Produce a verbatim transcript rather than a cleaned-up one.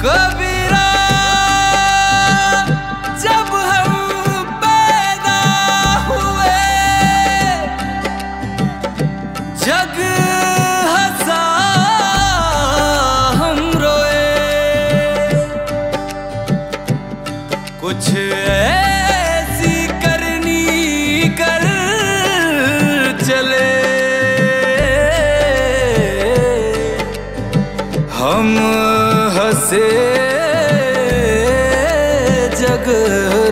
कबीरा जब हम पैदा हुए जग हंसा हम रोए। कुछ ऐसी करनी कर चले हम हंसे जग